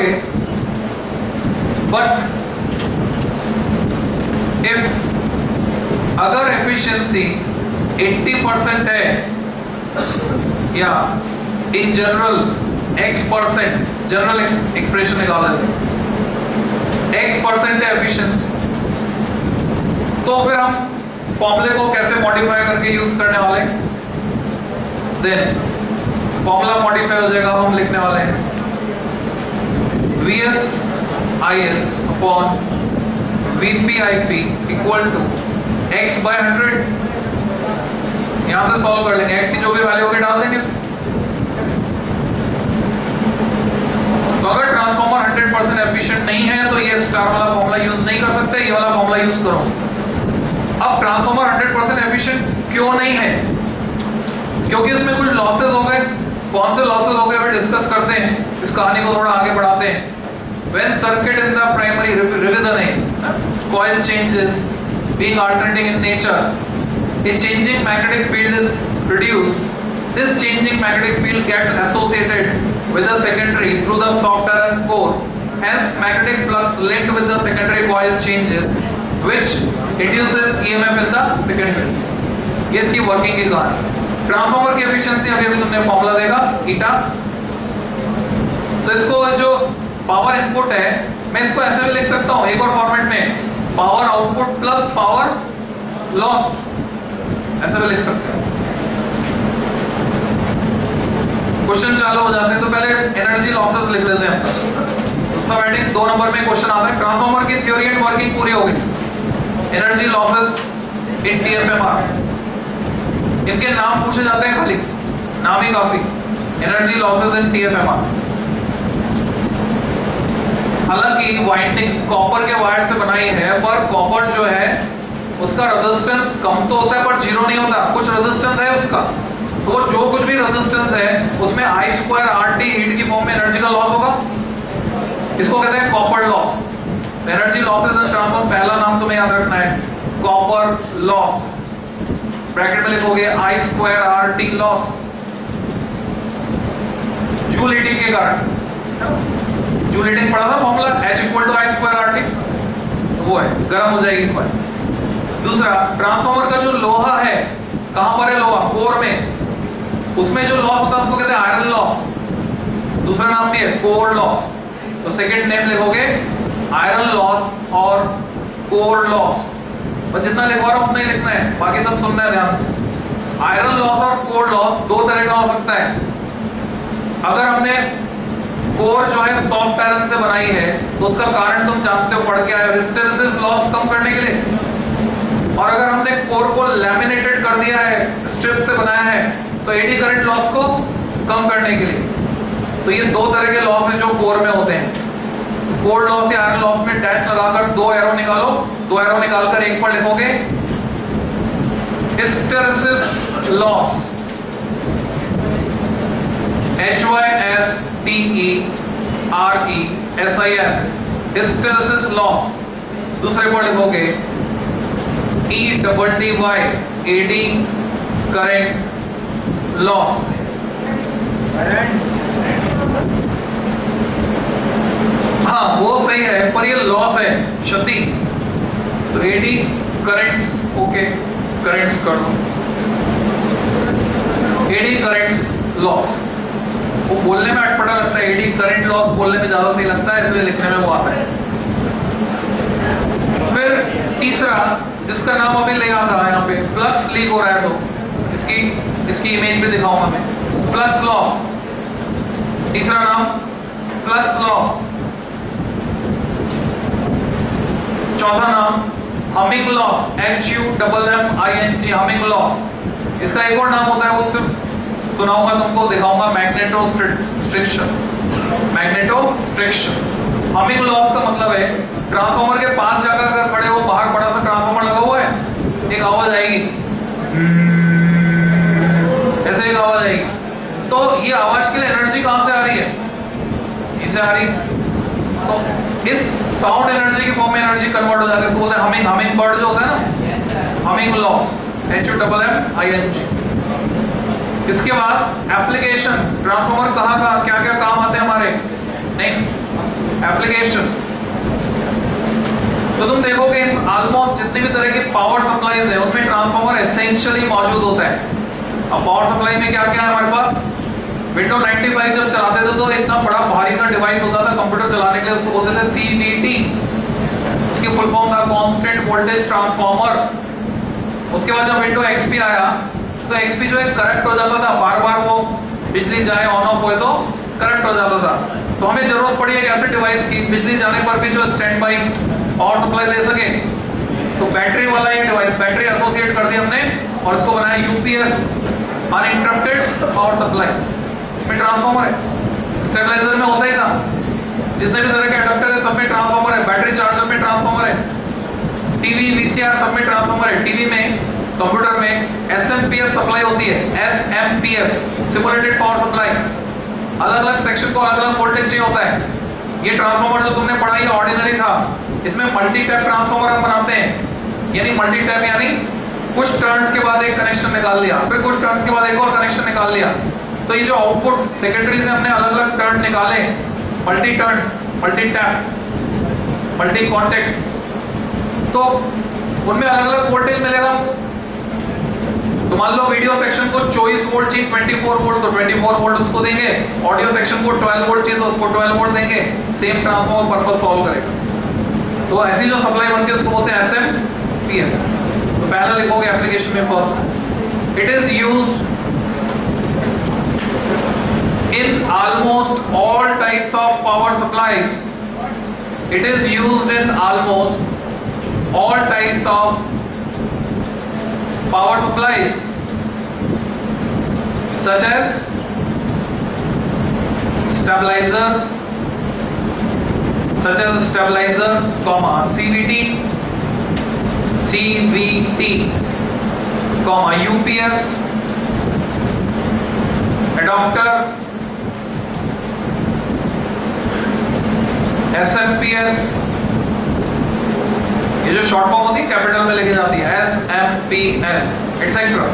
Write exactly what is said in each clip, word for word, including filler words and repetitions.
करोगे, but if अगर efficiency अस्सी परसेंट है, या in general x percent, general expression निकाला है, x परसेंट है एफिशिएंसी, तो फिर हम फॉर्मूले को कैसे मॉडिफाई करके यूज करने वाले हैं? देन फॉर्मूला मॉडिफाई हो जाएगा, हम लिखने वाले हैं V S I S upon V P I P equal to x by hundred. यहां से सॉल्व कर लेंगे, x की जो भी वैल्यू होगी डाल देंगे। तो अगर ट्रांसफॉर्मर हंड्रेड परसेंट एफिशिएंट नहीं है तो ये स्टार वाला फॉर्मूला यूज नहीं कर सकते, ये वाला फॉर्मूला यूज करो। अब ट्रांसफॉर्मर हंड्रेड परसेंट एफिशिएंट क्यों नहीं है? क्योंकि इसमें कुछ लॉसेस हो गए। कौन से लॉसेस हो गए वे डिस्कस करते हैं, इस कहानी को थोड़ा आगे बढ़ाते हैं। When circuit in the primary revision, coil changes being alternating in nature, a changing magnetic field is produced. This changing magnetic field gets associated with the secondary through the soft iron core. Hence, magnetic flux linked with the secondary coil changes, which induces E M F in the secondary. ये इसकी working की कहानी। Transformer की efficiency अभी अभी तुमने formula देखा ईटा। तो इसको जो पावर इनपुट है, मैं इसको ऐसे भी लिख सकता हूं एक और फॉर्मेट में, power output plus power loss, ऐसे भी लिख सकते हैं। क्वेश्चन चालू हो जाते हैं तो पहले एनर्जी लॉसेस लिख लेते हैं। सब हेडिंग दो नंबर में क्वेश्चन आता है। ट्रांसफॉर्मर की थ्योरी एंड वर्किंग पूरी हो गई। Energy losses in T F M R, इनके नाम पूछे जाते हैं, खाली नाम ही काफी। Energy losses in T F M R. हालांकि वाइंडिंग कॉपर के वायर से बनाई है, पर कॉपर जो है उसका रेजिस्टेंस कम तो होता है पर जीरो नहीं होता, कुछ रेजिस्टेंस है उसका। तो जो कुछ भी रेजिस्टेंस है उसमें I square R T heat की फॉर्म में एनर्जी का लॉस होगा, इसको कहते हैं copper loss. Energy losses in transformer, पहला नाम तुम्हें याद रखना है कॉपर लॉस। ब्रैकेट में लिखोगे I square R T loss, joule heating के कारण। जूल हीटिंग पढ़ा था formula, H equal to I square R T, वो है, गर्म हो जाएगी पर। दूसरा, ट्रांसफॉर्मर का जो लोहा है, कहां पर है लोहा? कोर में। उसमें जो लॉस होता है उसको कहते हैं आयरन लॉस। दूसरा नाम भी है कोर लॉस। तो सेकेंड नेम लिखोगे आयरन लॉस और कोर लॉस। और जितना लिखवा रहा हूं उतना ही लिखना है, बाकी सब सुनना है ध्यान से। आयरन लॉस और कोर लॉस दो तरह का हो सकता है। अगर हमने कोर जो है सॉफ्ट आयरन से बनाई है तो उसका कारण तुम जानते हो, पढ़ के आए, हिस्टेरेसिस लॉस कम करने के लिए। और अगर हमने कोर को लैमिनेटेड कर दिया है, स्ट्रिप से बनाया है, तो एडी करंट लॉस को कम करने के लिए। तो ये दो तरह के लॉस हैं जो कोर में होते हैं। कोर लॉस या आयरन लॉस में डैश लगाकर दो एरो निकालो, दो एरो निकालकर एक पर लिखोगे hysteresis loss, H Y S T E R E S I S, hysteresis loss. दूसरे पर लिखोगे E double T Y eddy current loss. हाँ वो सही है, पर ये लॉस है, क्षति। तो एडी करेंट्स, ओके करेंट्स कर दो, एडी करेंट्स लॉस। वो बोलने में अटपटा लगता है, एडी करंट लॉस बोलने में ज्यादा सही लगता है, इसलिए लिखने में वो आता है। फिर तीसरा, जिसका नाम अभी लिखा था यहाँ पे, फ्लक्स लीक हो रहा है, तो इसकी इसकी इमेज भी दिखाऊंगा मैं, फ्लक्स लॉस। तीसरा नाम फ्लक्स लॉस। चौथा नाम humming loss, H U double M I N G, humming loss. इसका एक और नाम होता है, वो सिर्फ सुनाऊंगा तुमको, दिखाऊंगा, magnetostriction. Magnetostriction. Humming loss का मतलब है ट्रांसफॉर्मर के पास जाकर अगर खड़े हो, बाहर बड़ा सा ट्रांसफॉर्मर लगा हुआ है, एक आवाज आएगी, ऐसे एक आवाज आएगी। तो ये आवाज के लिए एनर्जी कहां से आ रही है? इनसे आ रही। तो इस साउंड एनर्जी की फॉर्म में एनर्जी कन्वर्ट हो जाती है, इसको बोलते हैं हमिंग। हमिंग बर्ड जो होता है ना, humming loss, H U double M I N G. इसके बाद एप्लीकेशन, ट्रांसफॉर्मर कहां कहां क्या क्या काम आते हैं हमारे। Next application. तो तुम देखोगे ऑलमोस्ट जितनी भी तरह के पावर सप्लाईज है उनमें ट्रांसफार्मर एसेंशियली मौजूद होता है। अब पावर सप्लाई में क्या क्या है हमारे पास? विंडो पचानवे जब चलाते थे तो इतना बड़ा भारी सा डिवाइस होता था कंप्यूटर चलाने के लिए, उसको बोलते थे सीवीटी। उसकी फुल फॉर्म था कांस्टेंट वोल्टेज ट्रांसफार्मर। उसके बाद जब विंडो एक्सपी आया तो एक्सपी जो है करंट हो जाता था, बार बार वो बिजली जाए ऑन ऑफ हुए तो करंट हो जाता था। तो हमें जरूरत पड़ी एक ऐसे डिवाइस की बिजली जाने पर भी जो स्टैंड बाई पावर सप्लाई दे सके। तो बैटरी वाला ये डिवाइस, बैटरी एसोसिएट कर दी हमने और इसको बनाया यूपीएस, अनइंटरप्टेड पावर सप्लाई। इसमें ट्रांसफार्मर है, स्टेबलाइजर में होता ही था। जितने भी तरह के अडप्टर है सब में ट्रांसफार्मर है, बैटरी चार्जर में ट्रांसफार्मर है, टीवी वीसीआर सब में ट्रांसफार्मर है। टीवी में, कंप्यूटर में एसएमपीएस सप्लाई होती है, एसएमपीएस सिमुलेटेड पावर सप्लाई। अलग अलग सेक्शन को अलग अलग वोल्टेज चाहिए होता है। ये ट्रांसफार्मर जो तुमने पढ़ा ये ऑर्डिनरी था, इसमें मल्टी टैप ट्रांसफार्मर हम बनाते हैं। यानी मल्टी टैप यानी कुछ टर्न्स के बाद एक कनेक्शन निकाल लिया, फिर कुछ टर्न्स के बाद एक और कनेक्शन निकाल लिया। तो ये जो आउटपुट सेकेंडरी से हमने अलग अलग टर्न निकाले, multi turns, multi tap, multi contact, तो उनमें अलग अलग वोल्टेज मिलेगा। तो मान लो वीडियो सेक्शन को चौबीस वोल्ट चाहिए, चौबीस वोल्ट तो चौबीस वोल्ट उसको देंगे। ऑडियो सेक्शन को बारह वोल्ट चाहिए तो उसको बारह वोल्ट देंगे। सेम ट्रांसफॉर्मर पर्पस सॉल्व करेगा। तो ऐसी जो सप्लाई बनती है उसको बोलते हैं एसएमपीएस। तो पहले लिखोगे एप्लीकेशन में first, it is used in almost all types of power supplies. It is used in almost all types of power supplies such as stabilizer, such as stabilizer, comma C V T, C V T, comma U P S, adapter, S M P S, ये जो short form होती है capital में लेके जाती है, S M P S etcetera.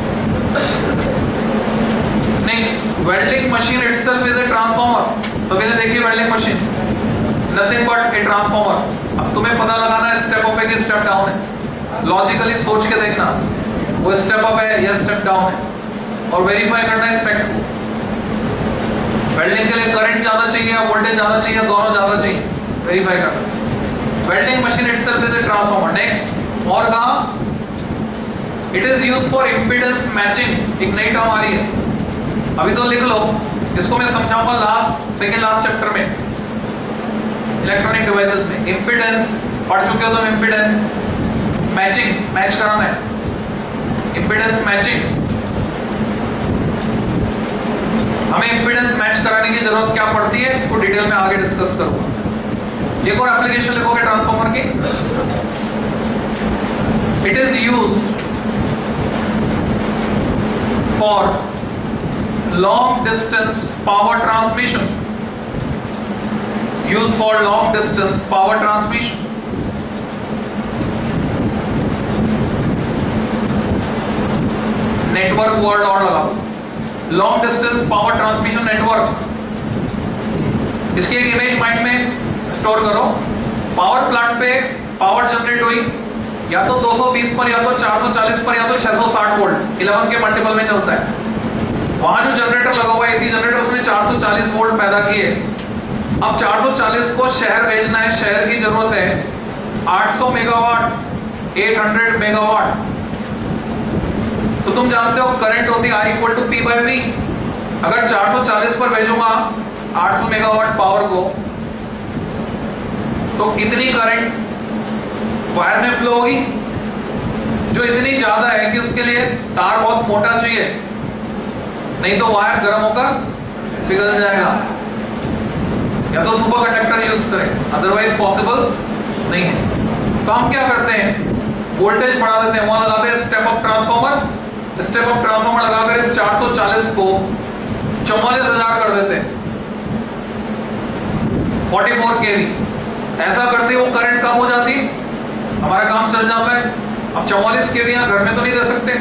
Next, welding machine itself is a transformer. तो मैंने देखी welding machine, nothing but a transformer. अब तुम्हें पता लगाना है स्टेप अप है कि स्टेप डाउन है। लॉजिकली सोच के देखना वो स्टेप अप है या स्टेप डाउन है, और वेरीफाई करना है स्पेक्ट को। वेल्डिंग के लिए करंट ज्यादा चाहिए या वोल्टेज ज्यादा चाहिए, दोनों ज्यादा चाहिए, वेरीफाई करना। Welding machine itself is a transformer. Next, और कहा it is used for impedance matching. एक नई टर्म आ रही है, अभी तो लिख लो, इसको मैं समझाऊंगा लास्ट सेकेंड लास्ट चैप्टर में इलेक्ट्रॉनिक डिवाइसेस में। इंपीडेंस पढ़ चुके हो तुम, इंपीडेंस मैचिंग, मैच कराना है, इंपीडेंस मैचिंग। हमें इंपीडेंस मैच कराने की जरूरत क्या पड़ती है, इसको डिटेल में आगे डिस्कस करूंगा। एक और एप्लीकेशन लिखोगे ट्रांसफॉर्मर की, it is used for long distance power transmission, use for long distance power transmission. Network word और allow, long distance power transmission network. इसकी एक इमेज माइंड में स्टोर करो। पावर प्लांट पे पावर जनरेट हुई या तो दो सौ बीस पर, या तो चार सौ चालीस पर, या तो छह सौ साठ वोल्ट, इलेवन के मल्टीपल में चलता है। वहां जो जनरेटर लगा हुआ है एसी जनरेटर, उसने चार सौ चालीस वोल्ट पैदा किए। अब चार सौ चालीस को शहर भेजना है, शहर की जरूरत है आठ सौ मेगावाट, आठ सौ मेगावाट। तो तुम जानते हो करंट होती है I equal to P by V. अगर चार सौ चालीस पर भेजूंगा आठ सौ मेगावाट पावर को, तो इतनी करंट वायर में फ्लो होगी जो इतनी ज्यादा है कि उसके लिए तार बहुत मोटा चाहिए, नहीं तो वायर गर्म होकर पिघल जाएगा। या तो सुपर कंडक्टर यूज करें, अदरवाइज पॉसिबल नहीं है। तो हम क्या करते हैं, वोल्टेज बढ़ा देते हैं, वहां लगाते हैं step up transformer. Step up transformer लगाकर इस चार सौ चालीस को चौवालीस हजार कर देते हैं, चौवालीस केवी। ऐसा करते वो करंट कम हो जाती, हमारा काम चल जाता है। अब चौवालीस केवी यहां घर में तो नहीं दे सकते,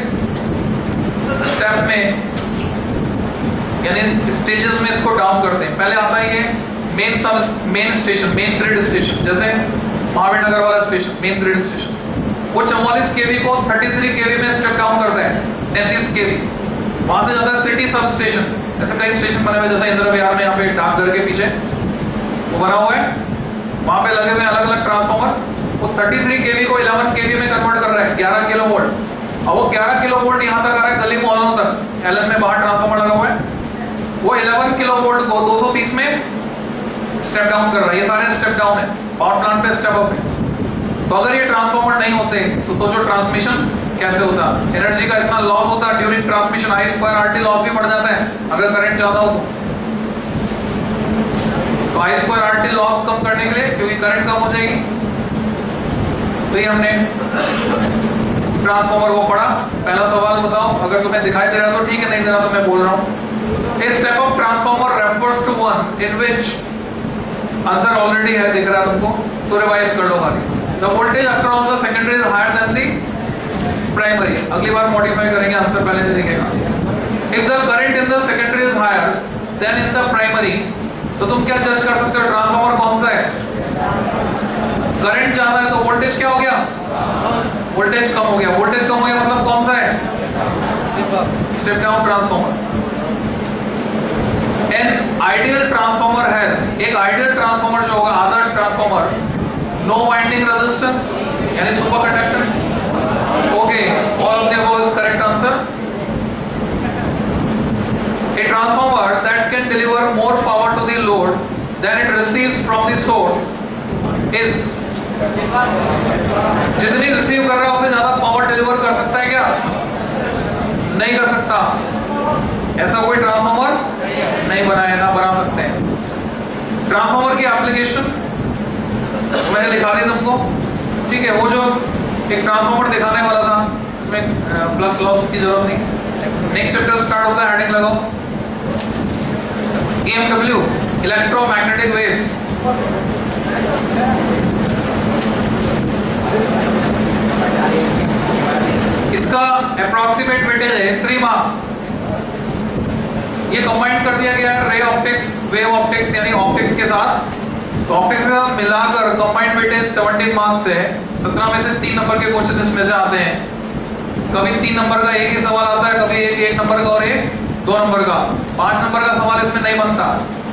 स्टेप में यानी स्टेजेस में इसको डाउन करते हैं। पहले आता है ये main sub main station, main grid station, जैसे महावीर नगर वाला स्टेशन, मेन ग्रिड स्टेशन, वो चौवालीस केवी को तैंतीस केवी में स्टेप डाउन करता है, तैंतीस केवी। वहां से जाता है सिटी सब स्टेशन, ऐसे कई स्टेशन बने हुए, जैसे इंदिरा विहार में यहाँ पे डाकघर के पीछे वो बना हुआ है, वहां पे लगे हुए अलग अलग ट्रांसफॉर्मर, वो तैंतीस केवी को ग्यारह केवी में कन्वर्ट कर रहा है, ग्यारह किलो वोल्ट। अब वो ग्यारह किलो वोल्ट यहाँ तक आ रहा है, गली मोहल्लों तक। एलन में बाहर ट्रांसफॉर्मर लगा हुआ है, वो ग्यारह किलो वोल्ट को दो सौ बीस में स्टेप डाउन कर रहा है। ये सारे स्टेप डाउन है, पावर प्लांट पे स्टेप अप है। तो अगर ये ट्रांसफॉर्मर नहीं होते तो सोचो ट्रांसमिशन कैसे होता, एनर्जी का इतना लॉस होता during transmission, I square R T loss भी बढ़ जाता है अगर करंट ज्यादा हो तो I square R T loss कम करने के लिए, क्योंकि करंट कम हो जाएगी, तो ये हमने ट्रांसफॉर्मर को पढ़ा। पहला सवाल बताओ, अगर तुम्हें दिखाई दे रहा तो ठीक है, नहीं दे रहा तो मैं बोल रहा हूं। A step up transformer refers to one in which, answer already है, दिख रहा है तुमको, तो रिवाइज कर लो खाली। The voltage across the secondary is higher than the primary. अगली बार मॉडिफाई करेंगे, आंसर पहले से दिखेगा। If the current in the secondary is higher than in the primary, तो तुम क्या जज कर सकते हो ट्रांसफॉर्मर कौन सा है? करंट ज्यादा है तो वोल्टेज क्या हो गया? वोल्टेज कम हो गया। वोल्टेज कम हो गया मतलब कौन सा है? Step down transformer. An ideal transformer has, एक आइडियल ट्रांसफॉर्मर जो होगा, आदर्श ट्रांसफॉर्मर, नो वाइंडिंग रेजिस्टेंस यानी super conductor. Okay, all of the above is correct answer. A transformer that can deliver more power to the load than it receives from the source is, जितनी receive कर रहा है उससे ज्यादा power deliver कर सकता है क्या? नहीं कर सकता। ऐसा कोई ट्रांसफॉर्मर नहीं बना है, ना बना सकते हैं। ट्रांसफॉर्मर की एप्लीकेशन मैंने लिखा दी तुमको, ठीक है। वो जो एक ट्रांसफॉर्मर दिखाने वाला था, उसमें फ्लक्स लॉस की जरूरत नहीं। नेक्स्ट चैप्टर स्टार्ट होता है, हेडिंग लगाओ, E M W, electromagnetic waves. इसका अप्रॉक्सीमेट वेटेज है थ्री मार्क्स। ये कंबाइन कर दिया गया है रे ऑप्टिक्स, वेव ऑप्टिक्स यानी ऑप्टिक्स के साथ। तो ऑप्टिक्स के साथ मिलाकर कंबाइंड वेटेज सेवनटीन मार्क्स है। सत्रह में से तीन नंबर के क्वेश्चन इसमें से आते हैं। कभी तीन नंबर का एक ही सवाल आता है, कभी एक एक नंबर का और एक दो नंबर का। पांच नंबर का सवाल इसमें नहीं बनता।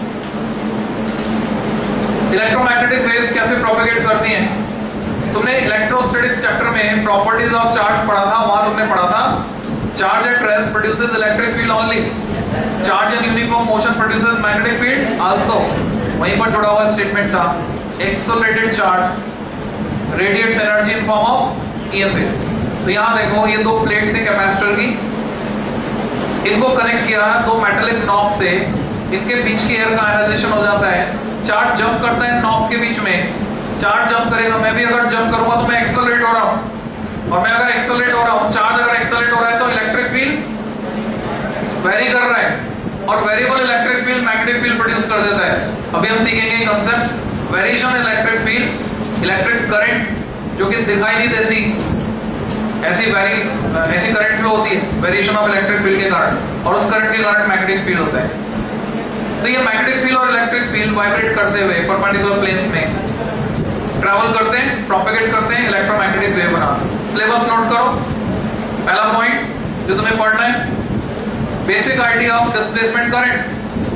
इलेक्ट्रोमैग्नेटिक वेव्स कैसे प्रोपेगेट करती हैं? तुमने इलेक्ट्रोस्टैटिक्स चैप्टर में प्रॉपर्टीज ऑफ चार्ज पढ़ा था, वहां तुमने पढ़ा था charge at rest produces electric field only, charge in uniform motion produces magnetic field also. वहीं पर जुड़ा हुआ स्टेटमेंट था, accelerated charge radiates energy in form of EM wave. तो यहां देखो, ये दो प्लेट्स हैं कैपेसिटर की, इनको कनेक्ट किया दो मेटालिक नॉब से, इनके बीच की एयर का आयनाइजेशन हो जाता है। चार्ज जंप करता है नॉब के बीच में, चार्ज जंप करेगा। मैं भी अगर जंप करूंगा तो मैं एक्सेलरेट हो रहा हूं, और मैं अगर एक्सेलरेट हो रहा हूं, चार्ज अगर एक्सेलरेट हो रहा है तो इलेक्ट्रिक फील्ड वेरी कर रहा है, और variable electric field magnetic field produce कर देता है। अभी हम सीखेंगे concept variation electric field, electric current जो कि दिखाई नहीं देती, ऐसी वेरी ऐसी करंट फ्लो होती है वेरिएशन ऑफ इलेक्ट्रिक फील्ड के कारण, और उस करंट के कारण मैग्नेटिक फील्ड होता है। तो ये मैग्नेटिक फील्ड और इलेक्ट्रिक फील्ड वाइब्रेट करते हुए परपेंडिकुलर प्लेन्स में ट्रैवल करते हैं, प्रोपेगेट करते हैं, इलेक्ट्रोमैग्नेटिक वेव बनाते हैं। सिलेबस नोट करो। पहला पॉइंट जो तुम्हें पढ़ना है, basic idea of displacement current.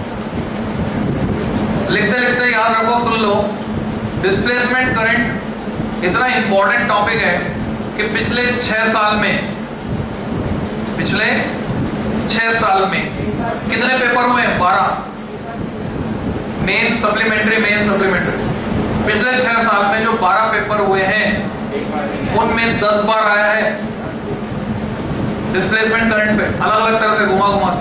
लिखते लिखते याद रखो, सुन लो, डिस्प्लेसमेंट करंट इतना इंपॉर्टेंट टॉपिक है कि पिछले छह साल में पिछले छह साल में कितने पेपर हुए? बारह। Main supplementary, main supplementary. पिछले छह साल में जो बारह पेपर हुए हैं उनमें दस बार आया है डिस्प्लेसमेंट करंट पे, अलग अलग तरह से घुमा घुमा।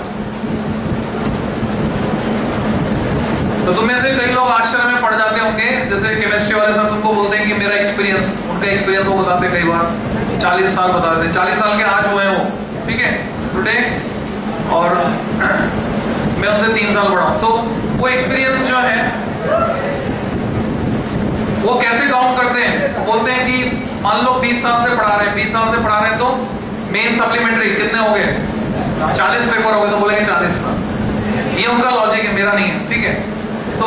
तो तुम्हें से कई लोग आश्चर्य में पड़ जाते होंगे, जैसे केमिस्ट्री वाले सर तुमको बोलते हैं कि मेरा एक्सपीरियंस, उनका एक्सपीरियंस वो बताते कई बार चालीस साल बताते, चालीस साल के आज हुए वो, ठीक है, टुडे, और मैं उनसे तीन साल बड़ा हूं। तो वो एक्सपीरियंस जो है वो कैसे काउंट करते हैं? बोलते हैं कि मान लो बीस साल से पढ़ा रहे हैं, बीस साल से पढ़ा रहे हैं, तो मेन सप्लीमेंट्री कितने हो गए? चालीस पेपर हो गए, तो बोलेंगे चालीस साल। ये उनका लॉजिक है, मेरा नहीं है, ठीक है। तो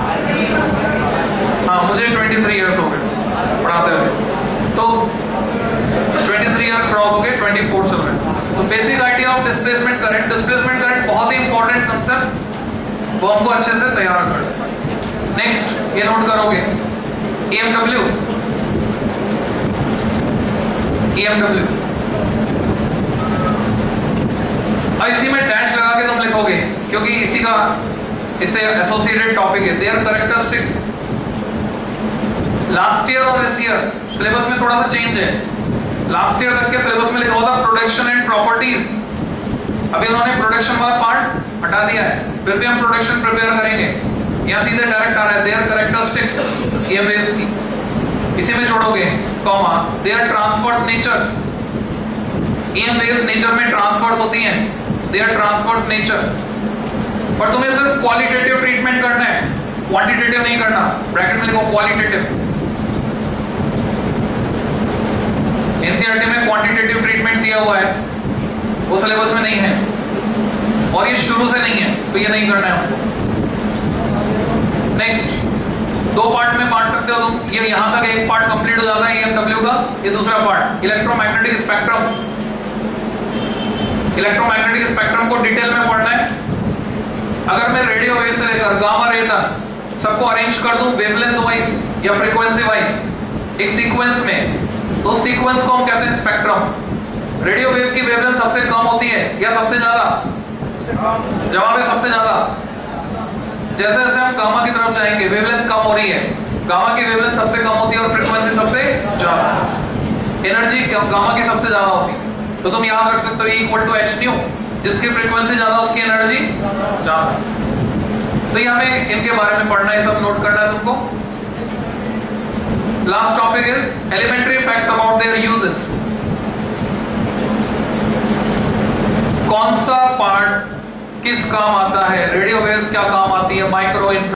हाँ, मुझे तेईस इयर्स हो गए पढ़ाते हुए, तो तेईस ईयर क्रॉस हो गए, चौबीस चल रहे हैं। तो basic idea of displacement current, displacement current बहुत ही इंपॉर्टेंट कंसेप्ट, वो हमको अच्छे से तैयार कर। नेक्स्ट ये नोट करोगे, E M W, E M W, और इसी में डैश लगा के तुम लिखोगे क्योंकि इसी का इससे एसोसिएटेड टॉपिक है। देयर करेक्टरिस्टिक्स लास्ट ईयर और दिस ईयर सिलेबस में थोड़ा सा चेंज है। लास्ट ईयर तक के सिलेबस में लिखा हुआ था प्रोडक्शन एंड प्रॉपर्टीज, अभी उन्होंने प्रोडक्शन वाला पार्ट हटा दिया है, फिर भी हम प्रोडक्शन प्रिपेयर करेंगे। यहां सीधे डायरेक्ट आ रहा है their characteristics E M waves की, इसी में जोड़ोगे comma their transverse nature, E M waves nature में ट्रांसवर्स होती हैं, देयर ट्रांसवर्स नेचर। पर तुम्हें सिर्फ क्वालिटेटिव ट्रीटमेंट करना है, क्वांटिटेटिव नहीं करना। ब्रैकेट में लिखो क्वालिटेटिव। एनसीईआरटी में क्वांटिटेटिव ट्रीटमेंट दिया हुआ है, वो सिलेबस में नहीं है और ये शुरू से नहीं है, तो ये नहीं करना है हमको। नेक्स्ट दो पार्ट में बांट सकते हो तुम, ये यहां तक एक पार्ट कंप्लीट हो जाता है ई एम डब्ल्यू का, ये दूसरा part electromagnetic spectrum. Electromagnetic spectrum को डिटेल में पढ़ना है। अगर मैं रेडियो वेव से लेकर गामा रे तक सबको अरेंज कर दूं वेवलेंथ वाइज या फ्रीक्वेंसी वाइज एक सीक्वेंस में, तो सीक्वेंस को हम कहते हैं स्पेक्ट्रम। रेडियो वेव की वेवलेंथ सबसे कम होती है या सबसे ज्यादा? जवाब है सबसे ज्यादा। जैसे जैसे हम गामा की तरफ जाएंगे वेवलेंथ कम हो रही है, गामा की वेवलेंथ सबसे कम होती है और फ्रीक्वेंसी सबसे ज्यादा, एनर्जी गामा की सबसे ज्यादा होती है। तो तुम याद रख सकते हो इक्वल टू एच न्यू, जिसकी फ्रीक्वेंसी ज्यादा उसकी एनर्जी ज्यादा। तो ये हमें इनके बारे में पढ़ना है, सब नोट करना है तुमको। Last topic is elementary facts about their uses. कौन सा पार्ट किस काम आता है, रेडियो वेव्स क्या काम आती है, माइक्रो,